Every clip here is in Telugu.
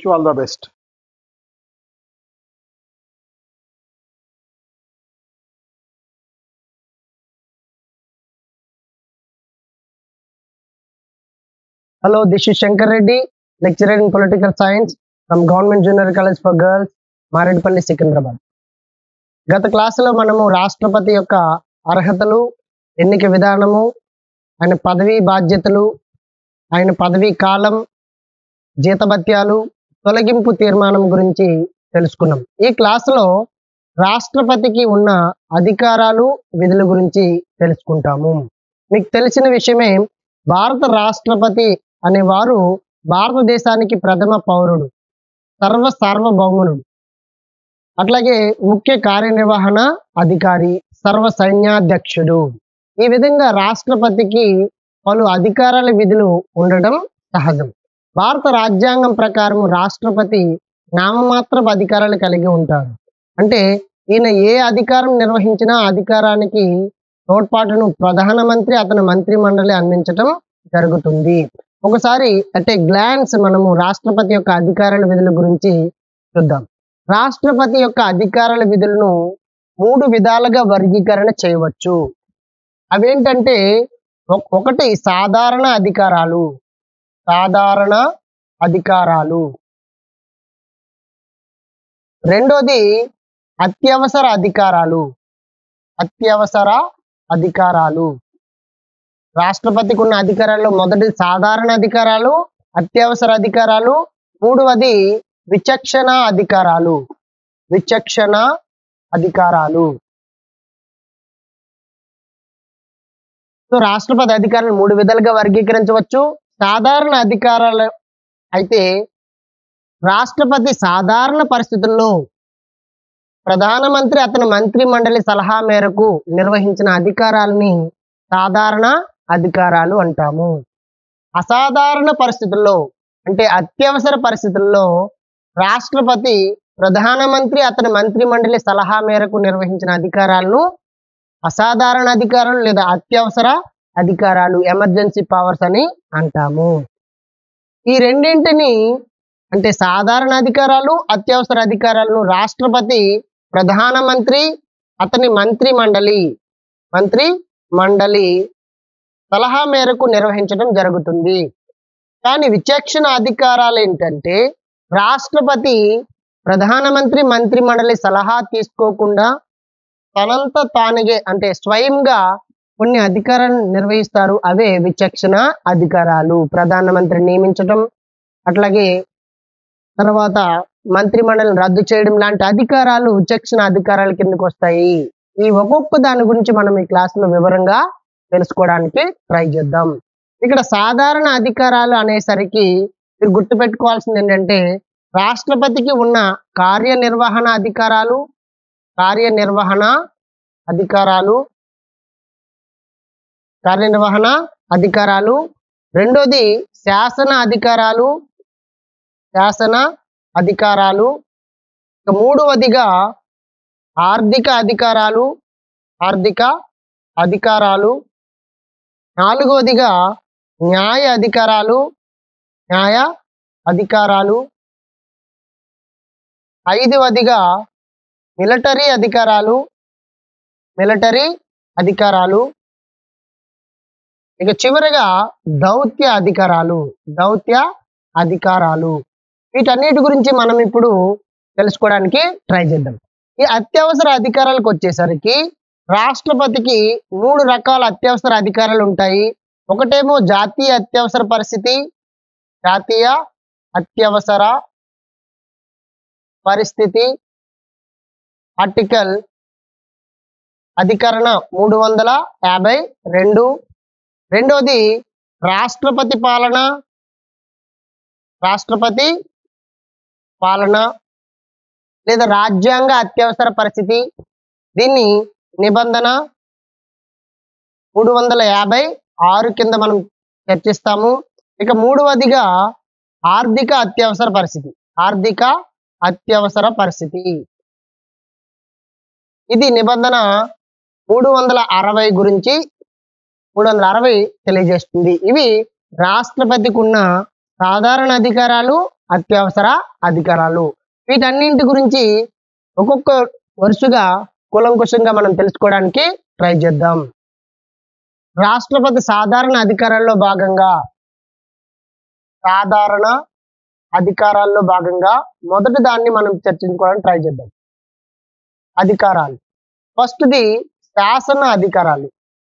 you all the best. Hello, this is Shankar Reddy, lecturer in political science from Government Junior College for Girls, Maredpalli, Secunderabad. గత క్లాసులో మనము రాష్ట్రపతి యొక్క అర్హతలు, ఎన్నిక విధానము, ఆయన పదవీ బాధ్యతలు, ఆయన పదవీ కాలం, జీతభత్యాలు, తొలగింపు తీర్మానం గురించి తెలుసుకున్నాం. ఈ క్లాసులో రాష్ట్రపతికి ఉన్న అధికారాలు, విధుల గురించి తెలుసుకుంటాము. మీకు తెలిసిన విషయమే, భారత రాష్ట్రపతి అనేవారు భారతదేశానికి ప్రథమ పౌరుడు, సార్వభౌముడు, అట్లాగే ముఖ్య కార్యనిర్వహణ అధికారి, సర్వ సైన్యాధ్యక్షుడు. ఈ విధంగా రాష్ట్రపతికి పలు అధికారాల విధులు ఉండడం సహజం. భారత రాజ్యాంగం ప్రకారం రాష్ట్రపతి నామమాత్రపు అధికారాలు కలిగి ఉంటారు. అంటే ఈయన ఏ అధికారం నిర్వహించినా అధికారానికి తోడ్పాటును ప్రధానమంత్రి, అతని మంత్రి మండలి అందించడం జరుగుతుంది. ఒకసారి అంటే గ్లాన్స్ మనము రాష్ట్రపతి యొక్క అధికారాల విధుల గురించి చూద్దాం. రాష్ట్రపతి యొక్క అధికారాల విధులను 3 విధాలుగా వర్గీకరణ చేయవచ్చు. అవేంటంటే, ఒకటి సాధారణ అధికారాలు, రెండోది అత్యవసర అధికారాలు. రాష్ట్రపతికి ఉన్న అధికారాల్లో మొదటి సాధారణ అధికారాలు, అత్యవసర అధికారాలు, మూడవది విచక్షణ అధికారాలు. సో రాష్ట్రపతి అధికారాలను 3 విధాలుగా వర్గీకరించవచ్చు. సాధారణ అధికారాలు అయితే రాష్ట్రపతి సాధారణ పరిస్థితుల్లో ప్రధానమంత్రి, అతని మంత్రి మండలి సలహా మేరకు నిర్వహించిన అధికారాలని సాధారణ అధికారాలు అంటాము. అసాధారణ పరిస్థితుల్లో అంటే అత్యవసర పరిస్థితుల్లో రాష్ట్రపతి ప్రధానమంత్రి, అతని మంత్రి మండలి సలహా మేరకు నిర్వహించిన అధికారాలను అసాధారణ అధికారాలు లేదా అత్యవసర అధికారాలు, ఎమర్జెన్సీ పవర్స్ అని అంటాము. ఈ రెండింటిని అంటే సాధారణ అధికారాలు, అత్యవసర అధికారాలను రాష్ట్రపతి ప్రధానమంత్రి, అతని మంత్రి మండలి సలహా మేరకు నిర్వహించడం జరుగుతుంది. కానీ విచక్షణ అధికారాలు ఏంటంటే, రాష్ట్రపతి ప్రధానమంత్రి, మంత్రి మండలి సలహా తీసుకోకుండా తనంత తానుగే అంటే స్వయంగా కొన్ని అధికారాలను నిర్వహిస్తారు. అవే విచక్షణ అధికారాలు. ప్రధానమంత్రి నియమించడం, అట్లాగే తర్వాత మంత్రి మండలిని రద్దు చేయడం లాంటి అధికారాలు విచక్షణ అధికారాల కిందకు వస్తాయి. ఈ ఒక్కొక్క దాని గురించి మనం ఈ క్లాసులో వివరంగా తెలుసుకోవడానికి ట్రై చేద్దాం. ఇక్కడ సాధారణ అధికారాలు అనేసరికి మీరు గుర్తుపెట్టుకోవాల్సింది ఏంటంటే, రాష్ట్రపతికి ఉన్న కార్యనిర్వహణ అధికారాలు, రెండోది శాసన అధికారాలు, మూడవదిగా ఆర్థిక అధికారాలు, నాలుగవదిగా న్యాయ అధికారాలు, ఐదవదిగా మిలిటరీ అధికారాలు, ఇక చివరగా దౌత్య అధికారాలు. వీటన్నిటి గురించి మనం ఇప్పుడు తెలుసుకోవడానికి ట్రై చేద్దాం. ఈ అత్యవసర అధికారాలకు వచ్చేసరికి రాష్ట్రపతికి 3 రకాల అత్యవసర అధికారాలు ఉంటాయి. ఒకటేమో జాతీయ అత్యవసర పరిస్థితి, ఆర్టికల్ అధికరణ 352. రెండోది రాష్ట్రపతి పాలన లేదా రాజ్యాంగ అత్యవసర పరిస్థితి. దీన్ని నిబంధన 356 కింద మనం చర్చిస్తాము. ఇక మూడవదిగా ఆర్థిక అత్యవసర పరిస్థితి. ఇది నిబంధన 360 గురించి 360 తెలియజేస్తుంది. ఇవి రాష్ట్రపతికి ఉన్న సాధారణ అధికారాలు, అత్యవసర అధికారాలు. వీటన్నింటి గురించి ఒక్కొక్క వరుసగా కూలంకుషంగా మనం తెలుసుకోవడానికి ట్రై చేద్దాం. రాష్ట్రపతి సాధారణ అధికారాల్లో భాగంగా మొదటి దాన్ని మనం చర్చించుకోవడానికి ట్రై చేద్దాం. అధికారాలు. ఫస్ట్ది శాసన అధికారాలు.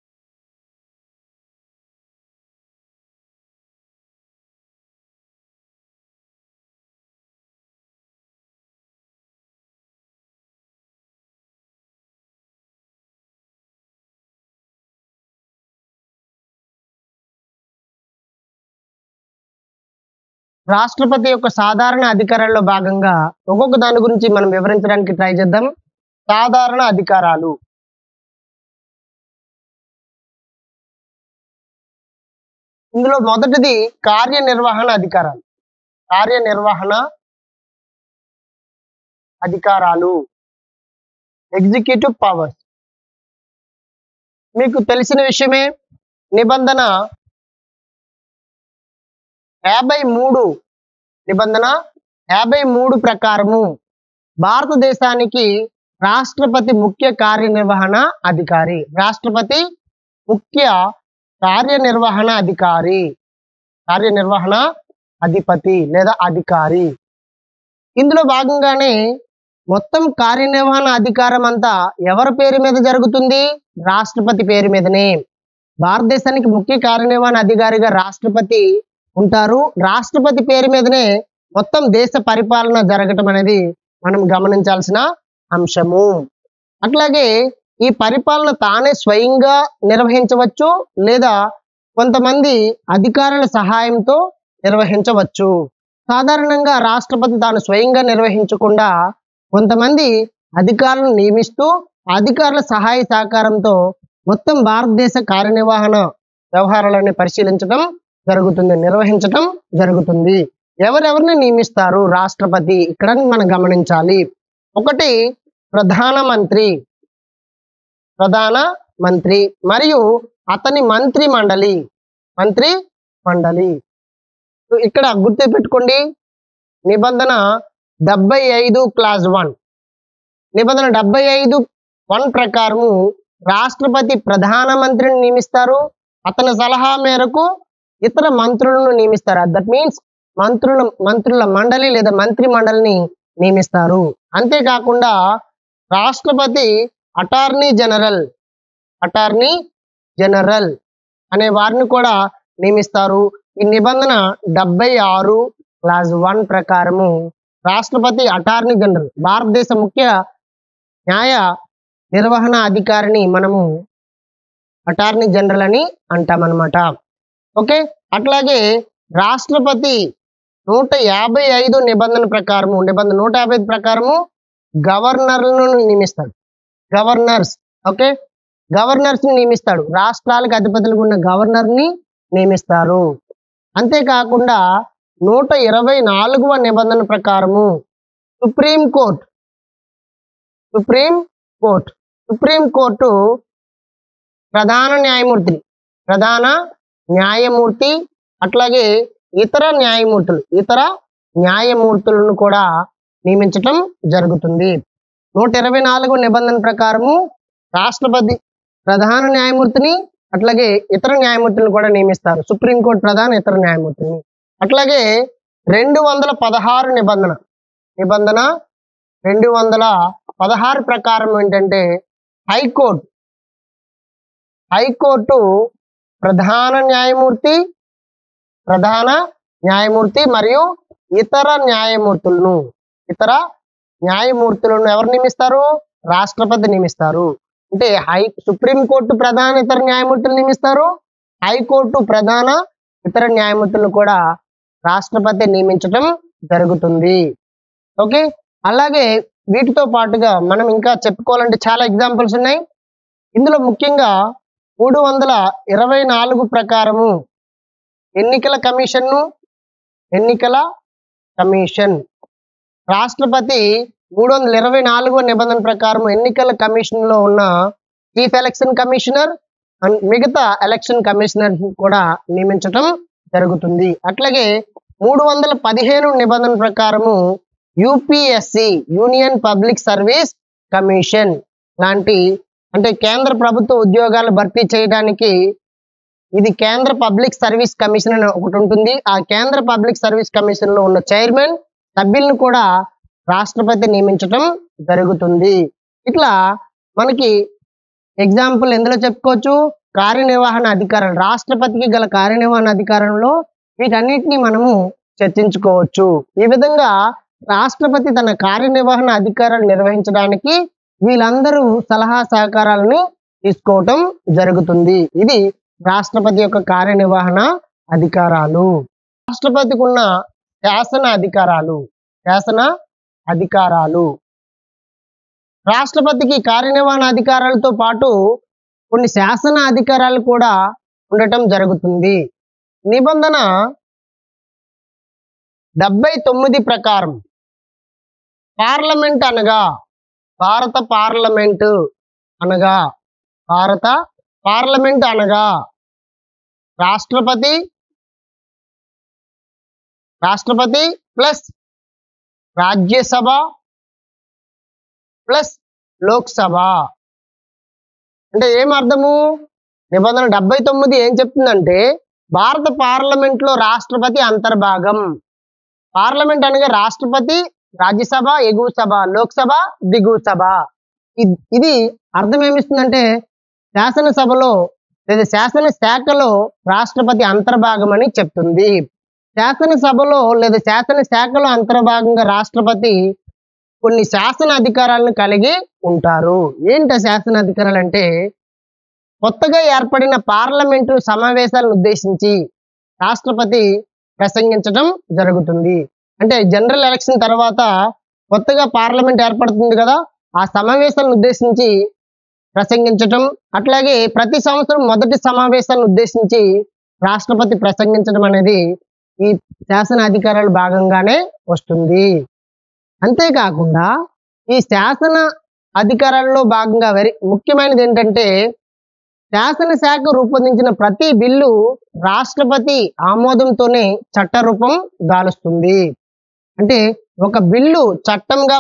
రాష్ట్రపతి యొక్క సాధారణ అధికారాల్లో భాగంగా ఒక్కొక్క దాని గురించి మనం వివరించడానికి ట్రై చేద్దాం. సాధారణ అధికారాలు. ఇందులో మొదటిది కార్యనిర్వహణ అధికారాలు. Executive powers. మీకు తెలిసిన విషయమే. నిబంధన 53 ప్రకారము భారతదేశానికి రాష్ట్రపతి ముఖ్య కార్యనిర్వహణ అధికారి. కార్యనిర్వహణ అధిపతి లేదా అధికారి. ఇందులో భాగంగానే మొత్తం కార్యనిర్వహణ అధికారం అంతా ఎవరి పేరు మీద జరుగుతుంది? రాష్ట్రపతి పేరు మీదనే. భారతదేశానికి ముఖ్య కార్యనిర్వహణ అధికారిగా రాష్ట్రపతి ఉంటారు. రాష్ట్రపతి పేరు మీదనే మొత్తం దేశ పరిపాలన జరగటం అనేది మనం గమనించాల్సిన అంశము. అట్లాగే ఈ పరిపాలన తానే స్వయంగా నిర్వహించవచ్చు, లేదా కొంతమంది అధికారుల సహాయంతో నిర్వహించవచ్చు. సాధారణంగా రాష్ట్రపతి తాను స్వయంగా నిర్వహించకుండా కొంతమంది అధికారులను నియమిస్తూ అధికారుల సహాయ సహకారంతో మొత్తం భారతదేశ కార్యనిర్వహణ వ్యవహారాలను నిర్వహించటం జరుగుతుంది. ఎవరెవరిని నియమిస్తారు రాష్ట్రపతి? ఇక్కడ మనం గమనించాలి. ఒకటి ప్రధానమంత్రి మరియు అతని మంత్రి మండలి. ఇక్కడ గుర్తు పెట్టుకోండి. నిబంధన 75 క్లాజ్ 1. నిబంధన 75(1) ప్రకారము రాష్ట్రపతి ప్రధానమంత్రిని నియమిస్తారు. అతని సలహా మేరకు ఇతర మంత్రులను నియమిస్తారు. దట్ మీన్స్ మంత్రుల మండలి లేదా మంత్రి మండలిని నియమిస్తారు. అంతేకాకుండా రాష్ట్రపతి అటార్నీ జనరల్ అనే వారిని కూడా నియమిస్తారు. ఈ నిబంధన 76 క్లాజ్ 1 ప్రకారము రాష్ట్రపతి అటార్నీ జనరల్, భారతదేశ ముఖ్య న్యాయ నిర్వహణ అధికారిని మనము అటార్నీ జనరల్ అని అంటామన్నమాట. ఓకే. అట్లాగే రాష్ట్రపతి 155 నిబంధన 155 ప్రకారము గవర్నర్లను నియమిస్తాడు. ఓకే, గవర్నర్స్ ని నియమిస్తాడు. రాష్ట్రాలకు అధిపతులుగా ఉన్న గవర్నర్ని నియమిస్తారు. అంతేకాకుండా 124వ నిబంధన ప్రకారము సుప్రీంకోర్టు ప్రధాన న్యాయమూర్తి అట్లాగే ఇతర న్యాయమూర్తులను కూడా నియమించటం జరుగుతుంది. 124వ నిబంధన ప్రకారము రాష్ట్రపతి ప్రధాన న్యాయమూర్తిని అట్లాగే ఇతర న్యాయమూర్తులను కూడా నియమిస్తారు. సుప్రీంకోర్టు ప్రధాన ఇతర న్యాయమూర్తిని. అట్లాగే 216 నిబంధన 216 ప్రకారం ఏంటంటే హైకోర్టు ప్రధాన న్యాయమూర్తి మరియు ఇతర న్యాయమూర్తులను ఎవరు నియమిస్తారు? రాష్ట్రపతి నియమిస్తారు. అంటే సుప్రీంకోర్టు ప్రధాన ఇతర న్యాయమూర్తులు నియమిస్తారు. హైకోర్టు ప్రధాన ఇతర న్యాయమూర్తులను కూడా రాష్ట్రపతి నియమించటం జరుగుతుంది. ఓకే. అలాగే వీటితో పాటుగా మనం ఇంకా చెప్పుకోవాలంటే చాలా ఎగ్జాంపుల్స్ ఉన్నాయి. ఇందులో ముఖ్యంగా 324 ప్రకారము ఎన్నికల కమిషన్ రాష్ట్రపతి 324వ నిబంధన ప్రకారం ఎన్నికల కమిషన్ లో ఉన్న చీఫ్ ఎలక్షన్ కమిషనర్ అండ్ మిగతా ఎలక్షన్ కమిషనర్ కూడా నియమించటం జరుగుతుంది. అట్లాగే 315 నిబంధన ప్రకారము UPSC union public service commission లాంటి అంటే కేంద్ర ప్రభుత్వ ఉద్యోగాలు భర్తీ చేయడానికి ఇది కేంద్ర పబ్లిక్ సర్వీస్ కమిషన్ అని ఒకటి ఉంటుంది. ఆ కేంద్ర పబ్లిక్ సర్వీస్ కమిషన్ లో ఉన్న చైర్మన్ సభ్యులను కూడా రాష్ట్రపతి నియమించటం జరుగుతుంది. ఇట్లా మనకి ఎగ్జాంపుల్ ఎందులో చెప్పుకోవచ్చు, కార్యనిర్వహణ అధికారాలు, రాష్ట్రపతికి గల కార్యనిర్వహణ అధికారంలో వీటన్నిటిని మనము చర్చించుకోవచ్చు. ఈ విధంగా రాష్ట్రపతి తన కార్యనిర్వహణ అధికారాలు నిర్వహించడానికి వీళ్ళందరూ సలహా సహకారాలను తీసుకోవటం జరుగుతుంది. ఇది రాష్ట్రపతి యొక్క కార్యనిర్వహణ అధికారాలు. రాష్ట్రపతికి ఉన్న శాసన అధికారాలు రాష్ట్రపతికి కార్యనిర్వహణ అధికారాలతో పాటు కొన్ని శాసన అధికారాలు కూడా ఉండటం జరుగుతుంది. నిబంధన 79 ప్రకారం పార్లమెంట్ అనగా భారత పార్లమెంట్ అనగా రాష్ట్రపతి ప్లస్ రాజ్యసభ ప్లస్ లోక్సభ. అంటే ఏం అర్థము, నిబంధన 79 ఏం చెప్తుందంటే భారత పార్లమెంట్ లో రాష్ట్రపతి అంతర్భాగం. పార్లమెంట్ అనగా రాష్ట్రపతి, రాజ్యసభ ఎగువ సభ, లోక్సభ దిగువ సభ. ఇది అర్థం ఏమిస్తుందంటే శాసనసభలో లేదా శాసన శాఖలో రాష్ట్రపతి అంతర్భాగం అని చెప్తుంది. శాసనసభలో లేదా శాసన శాఖలో అంతర్భాగంగా రాష్ట్రపతి కొన్ని శాసన అధికారాలను కలిగి ఉంటారు. ఏంట శాసన అధికారాలు అంటే కొత్తగా ఏర్పడిన పార్లమెంటు సమావేశాలను ఉద్దేశించి రాష్ట్రపతి ప్రసంగించడం జరుగుతుంది. అంటే జనరల్ ఎలక్షన్ తర్వాత కొత్తగా పార్లమెంట్ ఏర్పడుతుంది కదా, ఆ సమావేశాలను ఉద్దేశించి ప్రసంగించటం, అట్లాగే ప్రతి సంవత్సరం మొదటి సమావేశాలను ఉద్దేశించి రాష్ట్రపతి ప్రసంగించడం అనేది ఈ శాసన అధికారాలు భాగంగానే వస్తుంది. అంతేకాకుండా ఈ శాసన అధికారాల్లో భాగంగా ముఖ్యమైనది ఏంటంటే శాసనశాఖ రూపొందించిన ప్రతి బిల్లు రాష్ట్రపతి ఆమోదంతోనే చట్టరూపం దాలుస్తుంది. అంటే ఒక బిల్లు చట్టంగా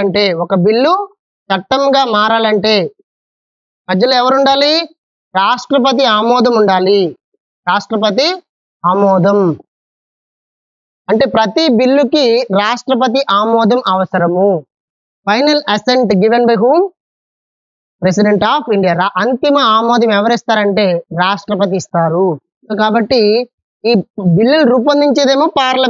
మారాలంటే మధ్యలో ఎవరుండాలి, రాష్ట్రపతి ఆమోదం ఉండాలి. రాష్ట్రపతి ఆమోదం అంటే ప్రతి బిల్లుకి రాష్ట్రపతి ఆమోదం అవసరము. Final assent given by whom, president of India. అంతిమ ఆమోదం ఎవరిస్తారంటే రాష్ట్రపతి ఇస్తారు. కాబట్టి ఈ బిల్లులు రూపొందించేదేమో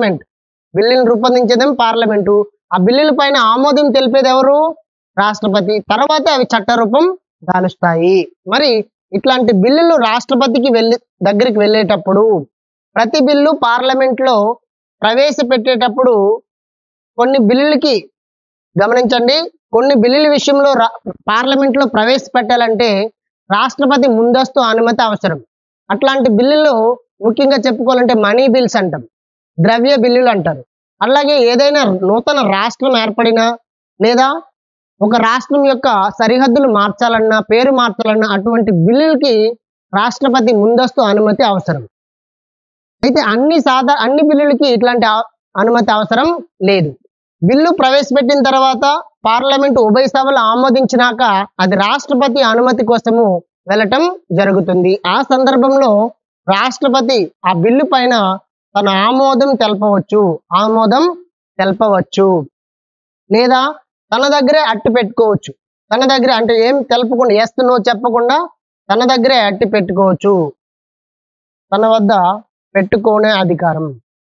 పార్లమెంటు, ఆ బిల్లుల పైన ఆమోదం తెలిపేది ఎవరు, రాష్ట్రపతి. తర్వాత అవి చట్టరూపం దాలుస్తాయి. మరి ఇట్లాంటి బిల్లులు రాష్ట్రపతికి దగ్గరికి వెళ్ళేటప్పుడు ప్రతి బిల్లు పార్లమెంట్ లో ప్రవేశపెట్టేటప్పుడు కొన్ని బిల్లులకి గమనించండి, కొన్ని బిల్లుల విషయంలో పార్లమెంట్ లో ప్రవేశపెట్టాలంటే రాష్ట్రపతి ముందస్తు అనుమతి అవసరం. అట్లాంటి బిల్లులు ముఖ్యంగా చెప్పుకోవాలంటే మనీ బిల్స్ అంటాం, ద్రవ్య బిల్లులు అంటారు. అలాగే ఏదైనా నూతన రాష్ట్రం ఏర్పడినా లేదా ఒక రాష్ట్రం యొక్క సరిహద్దులు మార్చాలన్నా, పేరు మార్చాలన్నా అటువంటి బిల్లులకి రాష్ట్రపతి ముందస్తు అనుమతి అవసరం. అయితే అన్ని బిల్లులకి ఇట్లాంటి అనుమతి అవసరం లేదు. బిల్లు ప్రవేశపెట్టిన తర్వాత పార్లమెంటు ఉభయ సభలు ఆమోదించినాక అది రాష్ట్రపతి అనుమతి కోసము వెళ్ళటం జరుగుతుంది. ఆ సందర్భంలో రాష్ట్రపతి ఆ బిల్లు పైన తన ఆమోదం తెలపవచ్చు లేదా తన దగ్గరే అట్టి పెట్టుకోవచ్చు. తన దగ్గర అంటే ఏం తెలపకుండా, ఎస్ నో చెప్పకుండా తన దగ్గరే అట్టి పెట్టుకోవచ్చు. తన వద్ద పెట్టుకునే అధికారం,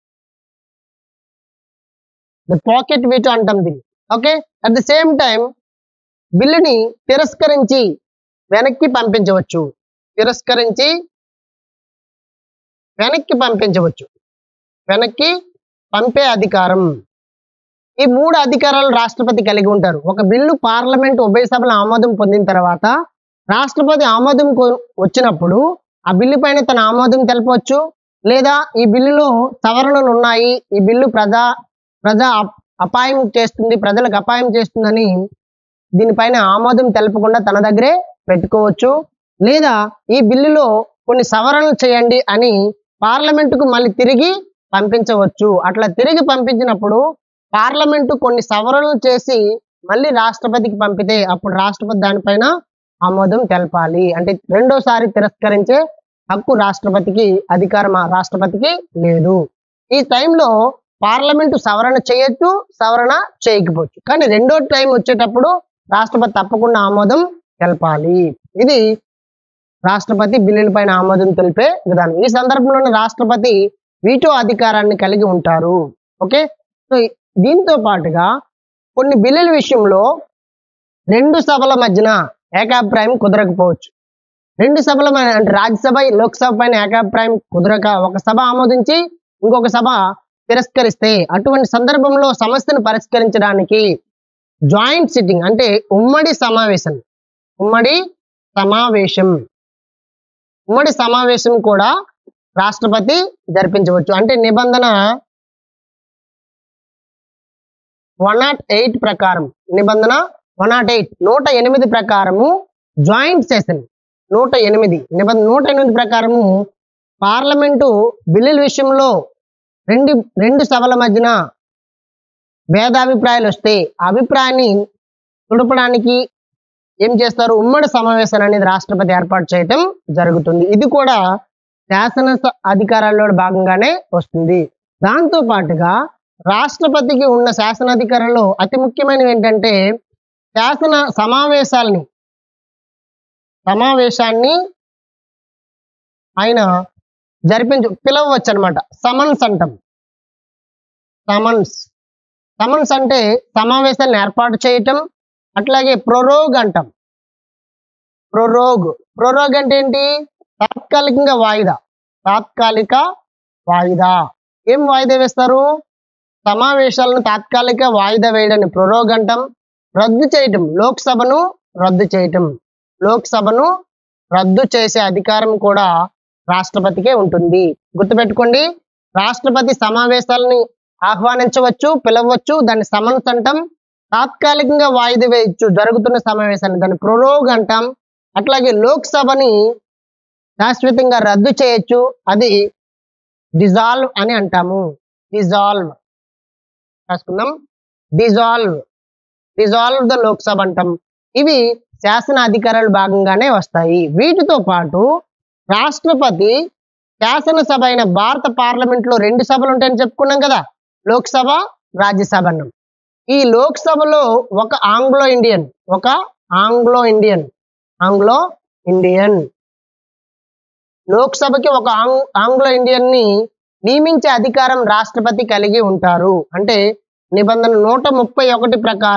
ద పాకెట్ వీటో అంటాం దీన్ని. Okay, at the same time బిల్లుని తిరస్కరించి వెనక్కి పంపించవచ్చు. వెనక్కి పంపే అధికారం. ఈ 3 అధికారాలు రాష్ట్రపతి కలిగి ఉంటారు. ఒక బిల్లు పార్లమెంట్ ఉభయ సభల ఆమోదం పొందిన తర్వాత రాష్ట్రపతి ఆమోదం వచ్చినప్పుడు ఆ బిల్లు పైన తన ఆమోదం తెలపవచ్చు, లేదా ఈ బిల్లులో సవరణలు ఉన్నాయి, ఈ బిల్లు ప్రజలకు అపాయం చేస్తుందని దీనిపైన ఆమోదం తెలపకుండా తన దగ్గరే పెట్టుకోవచ్చు. లేదా ఈ బిల్లులో కొన్ని సవరణలు చేయండి అని పార్లమెంటుకు మళ్ళీ తిరిగి పంపించవచ్చు. అట్లా తిరిగి పంపించినప్పుడు పార్లమెంటు కొన్ని సవరణలు చేసి మళ్ళీ రాష్ట్రపతికి పంపితే అప్పుడు రాష్ట్రపతి దానిపైన ఆమోదం తెలపాలి. అంటే రెండోసారి తిరస్కరించే హక్కు రాష్ట్రపతికి అధికారం రాష్ట్రపతికి లేదు. ఈ టైంలో పార్లమెంటు సవరణ చేయొచ్చు, సవరణ చేయకపోవచ్చు. కానీ రెండో టైం వచ్చేటప్పుడు రాష్ట్రపతి తప్పకుండా ఆమోదం తెలపాలి. ఇది రాష్ట్రపతి బిల్లుల పైన ఆమోదం తెలిపే విధానం. ఈ సందర్భంలో రాష్ట్రపతి వీటో అధికారాన్ని కలిగి ఉంటారు. ఓకే, సో దీంతో పాటుగా కొన్ని బిల్లుల విషయంలో రెండు సభల మధ్యన ఏకాభిప్రాయం కుదరకపోవచ్చు. రెండు సభల అంటే రాజ్యసభ లోక్సభ పైన ఏకాభిప్రాయం కుదరక ఒక సభ ఆమోదించి ఇంకొక సభ తిరస్కరిస్తే అటువంటి సందర్భంలో సమస్యను పరిష్కరించడానికి జాయింట్ సిట్టింగ్ అంటే ఉమ్మడి సమావేశం కూడా రాష్ట్రపతి జరిపించవచ్చు. అంటే నిబంధన 108 ప్రకారం, నిబంధన 108 ప్రకారము జాయింట్ సెషన్ 108 నిబంధన 108 ప్రకారము పార్లమెంటు బిల్లుల విషయంలో రెండు సభల మధ్యన భేదాభిప్రాయాలు వస్తే అభిప్రాయాన్ని తుడపడానికి ఏం చేస్తారు, ఉమ్మడి సమావేశాలు అనేది రాష్ట్రపతి ఏర్పాటు చేయటం జరుగుతుంది. ఇది కూడా శాసన అధికారాల్లో భాగంగానే వస్తుంది. దాంతో పాటుగా రాష్ట్రపతికి ఉన్న శాసనాధికారంలో అతి ముఖ్యమైనవి ఏంటంటే శాసన సమావేశాన్ని ఆయన పిలవచ్చు అనమాట. సమన్స్ అంటాం. సమన్స్ అంటే సమావేశాలను ఏర్పాటు చేయటం. అట్లాగే ప్రొరోగ్ అంటాం. ప్రొరోగ్ అంటే ఏంటి, తాత్కాలిక వాయిదా. ఏం వాయిదా వేస్తారు, సమావేశాలను తాత్కాలిక వాయిదా వేయడాన్ని ప్రొరోగ్ అంటాం. రద్దు చేయటం, లోక్సభను రద్దు చేసే అధికారం కూడా రాష్ట్రపతికే ఉంటుంది. గుర్తుపెట్టుకోండి, రాష్ట్రపతి సమావేశాలని ఆహ్వానించవచ్చు, పిలవచ్చు, దాన్ని సమన్స్ అంటాం. తాత్కాలికంగా వాయిదా వేయచ్చు జరుగుతున్న సమావేశాన్ని, దాన్ని ప్రొరోగ్ అంటాం. అట్లాగే లోక్సభని శాశ్వతంగా రద్దు చేయొచ్చు, అది డిజాల్వ్ అని అంటాము. రాసుకుందాం, డిజాల్వ్ ద లోక్సభ అంటాం. ఇవి శాసన అధికారాలు భాగంగానే వస్తాయి. వీటితో పాటు రాష్ట్రపతి శాసనసభ అయిన భారత పార్లమెంట్ లో రెండు సభలు ఉంటాయని చెప్పుకున్నాం కదా, లోక్సభ, రాజ్యసభ అన్నాం. ఈ లోక్సభలో ఒక ఆంగ్లో ఇండియన్ లోక్సభకి ఒక ఆంగ్లో ఇండియన్ ని నియమించే అధికారం రాష్ట్రపతి కలిగి ఉంటారు. అంటే నిబంధన 131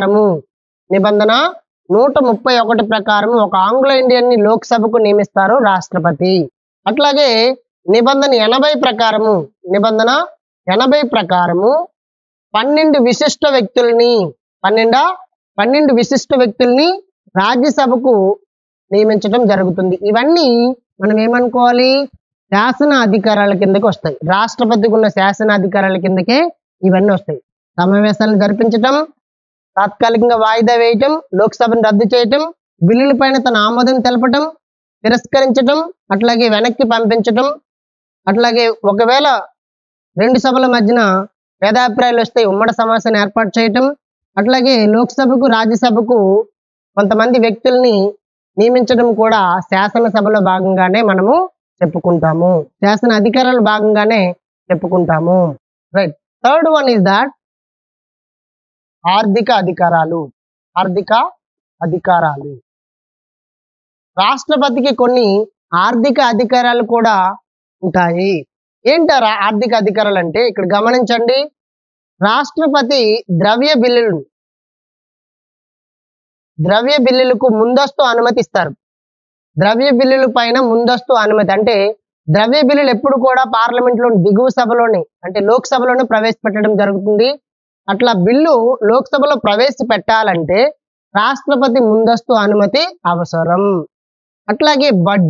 ప్రకారము ఒక ఆంగ్లో ఇండియన్ ని లోక్సభకు నియమిస్తారు రాష్ట్రపతి. అట్లాగే నిబంధన 80 ప్రకారము 12 విశిష్ట వ్యక్తుల్ని రాజ్యసభకు నియమించడం జరుగుతుంది. ఇవన్నీ మనం ఏమనుకోవాలి, శాసన అధికారాల కిందకి వస్తాయి. రాష్ట్రపతికి ఉన్న శాసన అధికారాల కిందకే ఇవన్నీ వస్తాయి. సమావేశాలను జరిపించటం, తాత్కాలికంగా వాయిదా వేయటం, లోక్సభను రద్దు చేయటం, బిల్లుల పైన తన ఆమోదం తెలపటం, తిరస్కరించటం, అట్లాగే వెనక్కి పంపించటం, అట్లాగే ఒకవేళ రెండు సభల మధ్యన భేదాభిప్రాయాలు వస్తే ఉమ్మడి సమావేశాన్ని ఏర్పాటు చేయటం, అట్లాగే లోక్సభకు, రాజ్యసభకు కొంతమంది వ్యక్తుల్ని నియమించడం కూడా శాసనసభలో భాగంగానే మనము చెప్పుకుంటాము, శాసన అధికారాల భాగంగానే చెప్పుకుంటాము. Right. Third one is that ఆర్థిక అధికారాలు. రాష్ట్రపతికి కొన్ని ఆర్థిక అధికారాలు కూడా ఉంటాయి. ఏంటారా ఆర్థిక అధికారాలు అంటే, ఇక్కడ గమనించండి, రాష్ట్రపతి ద్రవ్య బిల్లులకు ముందస్తు అనుమతి ఇస్తారు. ద్రవ్య బిల్లుల పైన ముందస్తు అనుమతి అంటే ద్రవ్య బిల్లులు ఎప్పుడు కూడా పార్లమెంట్ లో దిగువ సభలోని అంటే లోక్సభలోనే ప్రవేశపెట్టడం జరుగుతుంది. అట్లా బిల్లు లోక్సభలో ప్రవేశపెట్టాలంటే రాష్ట్రపతి ముందస్తు అనుమతి అవసరం. అట్లాగే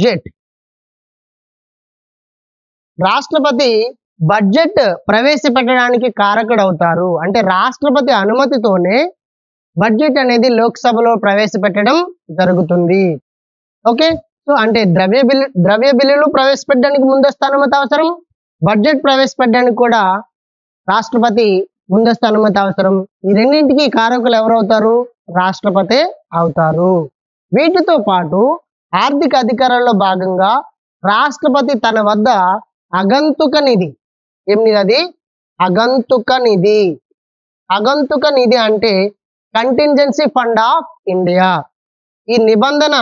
రాష్ట్రపతి బడ్జెట్ ప్రవేశపెట్టడానికి కారకుడు అవుతారు. అంటే రాష్ట్రపతి అనుమతితోనే బడ్జెట్ అనేది లోక్సభలో ప్రవేశపెట్టడం జరుగుతుంది. ఓకే, సో అంటే ద్రవ్య బిల్లులు ప్రవేశపెట్టడానికి ముందస్తు అనుమతి అవసరం, బడ్జెట్ ప్రవేశపెట్టడానికి కూడా రాష్ట్రపతి ముందస్తు అనుమతి అవసరం. ఈ రెండింటికి కారకులు ఎవరవుతారు? రాష్ట్రపతి అవుతారు. వీటితో పాటు ఆర్థిక అధికారాల్లో భాగంగా రాష్ట్రపతి తన వద్ద అగంతుక నిధి, ఏమిది అది? అగంతుక నిధి. అగంతుక నిధి అంటే కంటింజెన్సీ ఫండ్ ఆఫ్ ఇండియా. ఈ నిబంధన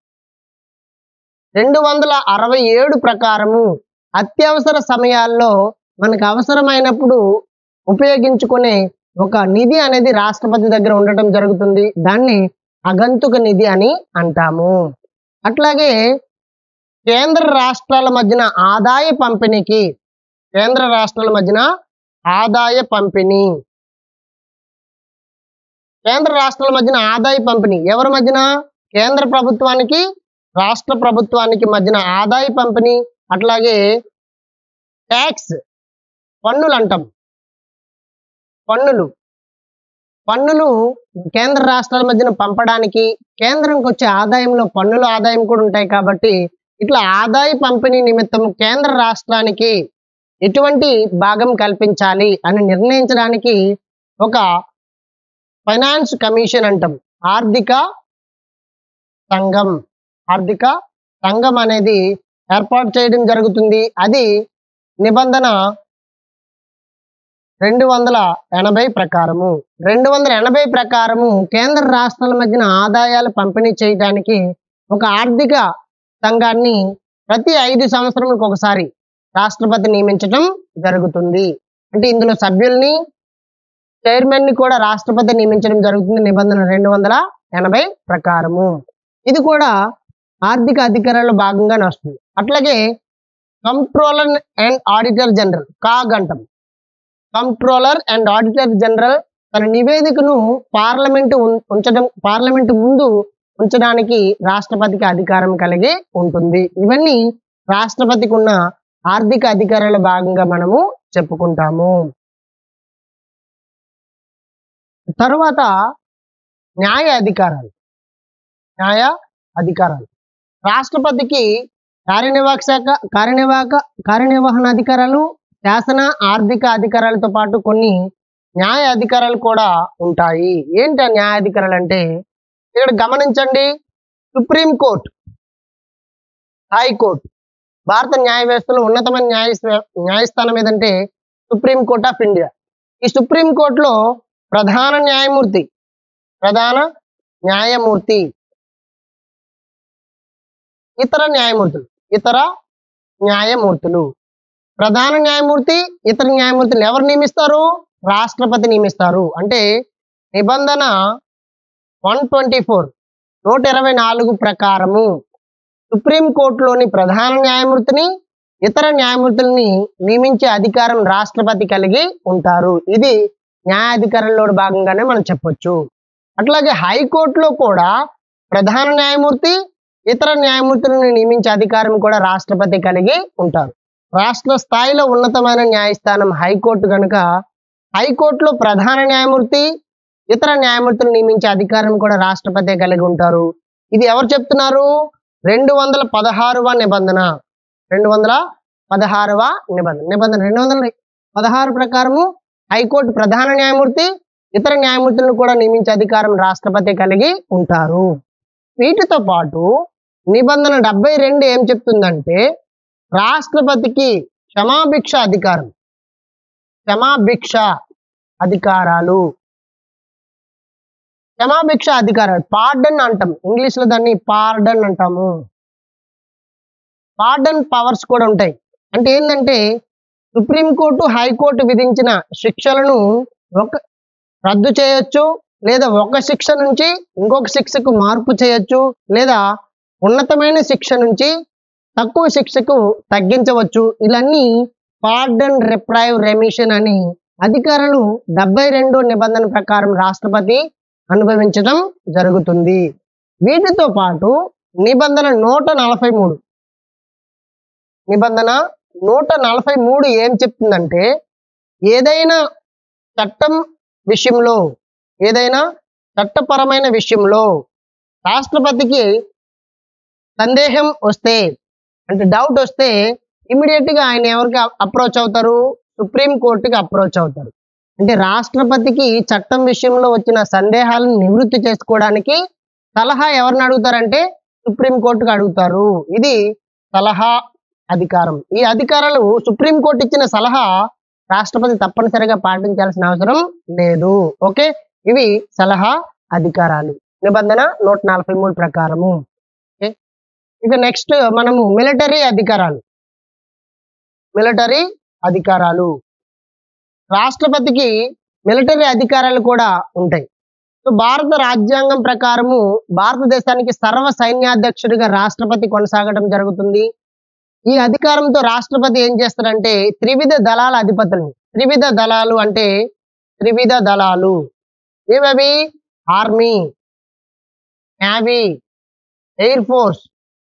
267 ప్రకారము అత్యవసర సమయాల్లో మనకు అవసరమైనప్పుడు ఉపయోగించుకునే ఒక నిధి అనేది రాష్ట్రపతి దగ్గర ఉండటం జరుగుతుంది. దాన్ని అగంతుక నిధి అని అంటాము. అట్లాగే కేంద్ర రాష్ట్రాల మధ్యన ఆదాయ పంపిణీకి, కేంద్ర రాష్ట్రాల మధ్యన ఆదాయ పంపిణీ, కేంద్ర రాష్ట్రాల మధ్యన ఆదాయ పంపిణీ ఎవరి మధ్యన? కేంద్ర ప్రభుత్వానికి రాష్ట్ర ప్రభుత్వానికి మధ్యన ఆదాయ పంపిణీ. అట్లాగే ట్యాక్స్, పన్నులు అంటాం. పన్నులు కేంద్ర రాష్ట్రాల మధ్యన పంపడానికి కేంద్రంకి వచ్చే ఆదాయంలో పన్నుల ఆదాయం కూడా ఉంటాయి. కాబట్టి ఇట్లా ఆదాయ పంపిణీ నిమిత్తం కేంద్ర రాష్ట్రానికి ఎటువంటి భాగం కల్పించాలి అని నిర్ణయించడానికి ఒక ఫైనాన్స్ కమిషన్ అంటాం. ఆర్థిక సంఘం అనేది ఏర్పాటు చేయడం జరుగుతుంది. అది నిబంధన 280 ప్రకారము. 280 ప్రకారము కేంద్ర రాష్ట్రాల మధ్యన ఆదాయాలు పంపిణీ చేయడానికి ఒక ఆర్థిక సంఘాన్ని ప్రతి 5 సంవత్సరాలకు ఒకసారి రాష్ట్రపతి నియమించడం జరుగుతుంది. అంటే ఇందులో సభ్యుల్ని, చైర్మన్ ని కూడా రాష్ట్రపతి నియమించడం జరుగుతుంది నిబంధన 280 ప్రకారము. ఇది కూడా ఆర్థిక అధికారాల్లో భాగంగానే వస్తుంది. అట్లాగే controller and auditor general, CAG అంటాం. కంట్రోలర్ అండ్ ఆడిటర్ జనరల్ తన నివేదికను పార్లమెంటు ముందు ఉంచడానికి రాష్ట్రపతికి అధికారం కలిగి ఉంటుంది. ఇవన్నీ రాష్ట్రపతికి ఉన్న ఆర్థిక అధికారాల భాగంగా మనము చెప్పుకుంటాము. తరువాత న్యాయ అధికారాలు. రాష్ట్రపతికి కార్యనిర్వహణ అధికారాలు, శాసన ఆర్థిక అధికారాలతో పాటు కొన్ని న్యాయ అధికారాలు కూడా ఉంటాయి. ఏంటి ఆ న్యాయ అధికారాలు అంటే ఇక్కడ గమనించండి. సుప్రీంకోర్టు, హైకోర్టు, భారత న్యాయ వ్యవస్థలో ఉన్నతమైన న్యాయస్థానం ఏదంటే సుప్రీంకోర్ట్ ఆఫ్ ఇండియా. ఈ సుప్రీంకోర్టులో ప్రధాన న్యాయమూర్తి, ఇతర న్యాయమూర్తులు, ప్రధాన న్యాయమూర్తి, ఇతర న్యాయమూర్తులు ఎవరు నియమిస్తారు? రాష్ట్రపతి నియమిస్తారు. అంటే నిబంధన 124 ప్రకారము సుప్రీంకోర్టులోని ప్రధాన న్యాయమూర్తిని, ఇతర న్యాయమూర్తులని నియమించే అధికారం రాష్ట్రపతి కలిగి ఉంటారు. ఇది న్యాయాధికారంలో భాగంగానే మనం చెప్పొచ్చు. అట్లాగే హైకోర్టులో కూడా ప్రధాన న్యాయమూర్తి, ఇతర న్యాయమూర్తులను నియమించే అధికారం కూడా రాష్ట్రపతి కలిగి ఉంటారు. రాష్ట్ర స్థాయిలో ఉన్నతమైన న్యాయస్థానం హైకోర్టు కనుక హైకోర్టులో ప్రధాన న్యాయమూర్తి, ఇతర నియమించే అధికారం కూడా రాష్ట్రపతి కలిగి ఉంటారు. ఇది ఎవరు చెప్తున్నారు? 216వ నిబంధన. 216వ నిబంధన 216 ప్రకారము హైకోర్టు ప్రధాన న్యాయమూర్తి, ఇతర న్యాయమూర్తులను కూడా నియమించే అధికారం రాష్ట్రపతి కలిగి ఉంటారు. వీటితో పాటు నిబంధన 72 ఏం చెప్తుందంటే రాష్ట్రపతికి క్షమాభిక్ష అధికారాలు పార్డన్ అంటాం. ఇంగ్లీష్ లో దాన్ని పార్డన్ అంటాము. పార్డన్ పవర్స్ కూడా ఉంటాయి. అంటే ఏంటంటే సుప్రీంకోర్టు, హైకోర్టు విధించిన శిక్షలను రద్దు చేయొచ్చు, లేదా ఒక శిక్ష నుంచి ఇంకొక శిక్షకు మార్పు చేయొచ్చు, లేదా ఉన్నతమైన శిక్ష నుంచి తక్కువ శిక్షకు తగ్గించవచ్చు. ఇవన్నీ పార్డన్, రిప్రైవ్, రెమిషన్ అని అధికారులు 72 నిబంధన ప్రకారం రాష్ట్రపతి అనుభవించడం జరుగుతుంది. వీటితో పాటు నిబంధన 143 ఏం చెప్తుందంటే ఏదైనా చట్టపరమైన విషయంలో రాష్ట్రపతికి సందేహం వస్తే, అంటే డౌట్ వస్తే ఇమీడియట్ గా ఆయన ఎవరికి అప్రోచ్ అవుతారు? సుప్రీం కోర్టుకి అప్రోచ్ అవుతారు. అంటే రాష్ట్రపతికి చట్టం విషయంలో వచ్చిన సందేహాలను నివృత్తి చేసుకోవడానికి సలహా ఎవరిని అడుగుతారంటే సుప్రీం కోర్టుకు అడుగుతారు. ఇది సలహా అధికారం. ఈ అధికారాలు సుప్రీం కోర్టు ఇచ్చిన సలహా రాష్ట్రపతి తప్పనిసరిగా పాటించాల్సిన అవసరం లేదు. ఓకే, ఇవి సలహా అధికారాలు నిబంధన 143 ప్రకారము. ఓకే, ఇక నెక్స్ట్ మనము మిలిటరీ అధికారాలు. మిలిటరీ అధికారాలు రాష్ట్రపతికి మిలిటరీ అధికారాలు కూడా ఉంటాయి. సో భారత రాజ్యాంగం ప్రకారము భారతదేశానికి సర్వ సైన్యాధ్యక్షుడిగా రాష్ట్రపతి కొనసాగడం జరుగుతుంది. ఈ అధికారంతో రాష్ట్రపతి ఏం చేస్తారంటే త్రివిధ దళాల అధిపతుల్ని, త్రివిధ దళాలు అంటే త్రివిధ దళాలు ఏవవి? ఆర్మీ, నేవీ, ఎయిర్ ఫోర్స్,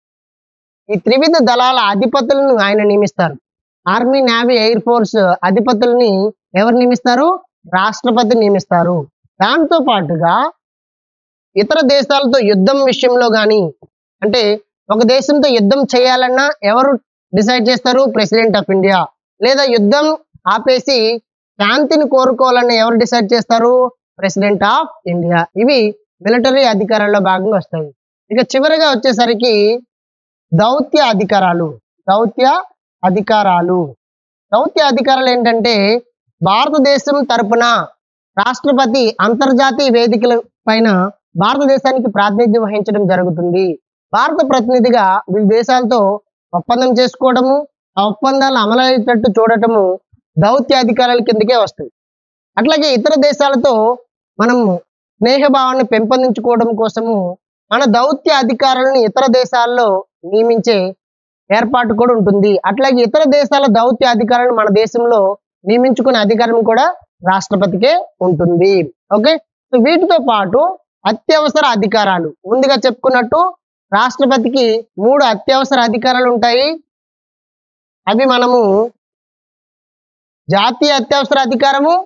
ఈ త్రివిధ దళాల అధిపతులను ఆయన నియమిస్తారు. ఆర్మీ, నేవీ, ఎయిర్ ఫోర్స్ అధిపతుల్ని ఎవరు నియమిస్తారు? రాష్ట్రపతి నియమిస్తారు. దాంతో పాటుగా ఇతర దేశాలతో యుద్ధం విషయంలో కానీ, అంటే ఒక దేశంతో యుద్ధం చేయాలన్నా ఎవరు డిసైడ్ చేస్తారు? President of India. లేదా యుద్ధం ఆపేసి శాంతిని కోరుకోవాలన్నా ఎవరు డిసైడ్ చేస్తారు? President of India. ఇవి మిలిటరీ అధికారాల్లో భాగంగా వస్తాయి. ఇక చివరిగా వచ్చేసరికి దౌత్య అధికారాలు. దౌత్య అధికారాలు దౌత్య అధికారాలు ఏంటంటే భారతదేశం తరపున రాష్ట్రపతి అంతర్జాతీయ వేదికల పైన భారతదేశానికి ప్రాతినిధ్యం వహించడం జరుగుతుంది. భారత ప్రతినిధిగా వివిధ దేశాలతో ఒప్పందం చేసుకోవడము, ఆ ఒప్పందాలు అమలయ్యేటట్టు చూడటము దౌత్య అధికారాల కిందకే వస్తాయి. అట్లాగే ఇతర దేశాలతో మనం స్నేహభావాన్ని పెంపొందించుకోవడం కోసము మన దౌత్య అధికారులను ఇతర దేశాల్లో నియమించే ఏర్పాటు కూడా ఉంటుంది. అట్లాగే ఇతర దేశాల దౌత్య అధికారులను మన దేశంలో నియమించుకునే అధికారం కూడా రాష్ట్రపతికే ఉంటుంది. ఓకే, సో వీటితో పాటు అత్యవసర అధికారాలు. ముందుగా చెప్పుకున్నట్టు రాష్ట్రపతికి 3 అత్యవసర అధికారాలు ఉంటాయి. అవి మనము జాతీయ అత్యవసర అధికారము,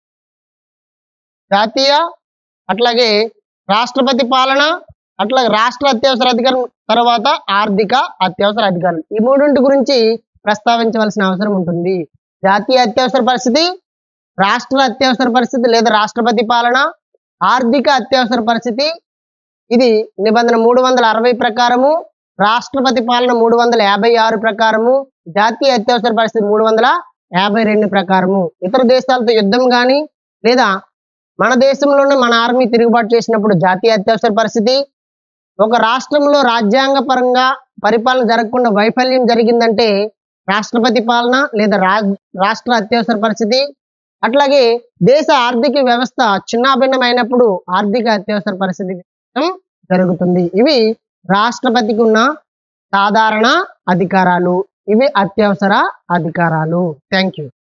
జాతీయ, అట్లాగే రాష్ట్రపతి పాలన, అట్లాగే రాష్ట్ర అత్యవసర అధికారం, తర్వాత ఆర్థిక అత్యవసర అధికారం. ఈ మూడింటి గురించి ప్రస్తావించవలసిన అవసరం ఉంటుంది. జాతీయ అత్యవసర పరిస్థితి, రాష్ట్ర అత్యవసర పరిస్థితి లేదా రాష్ట్రపతి పాలన, ఆర్థిక అత్యవసర పరిస్థితి. ఇది నిబంధన 360 ప్రకారము, రాష్ట్రపతి పాలన 356 ప్రకారము, జాతీయ అత్యవసర పరిస్థితి 352 ప్రకారము. ఇతర దేశాలతో యుద్ధం కానీ లేదా మన దేశంలోనే మన ఆర్మీ తిరుగుబాటు చేసినప్పుడు జాతీయ అత్యవసర పరిస్థితి, ఒక రాష్ట్రంలో రాజ్యాంగ పరంగా పరిపాలన జరగకుండా వైఫల్యం జరిగిందంటే రాష్ట్రపతి పాలన లేదా రాష్ట్ర అత్యవసర పరిస్థితి. అట్లాగే దేశ ఆర్థిక వ్యవస్థ చిన్నాభిన్నమైనప్పుడు ఆర్థిక అత్యవసర పరిస్థితి జరుగుతుంది. ఇవి రాష్ట్రపతికి ఉన్న సాధారణ అధికారాలు, ఇవి అత్యవసర అధికారాలు. Thank you.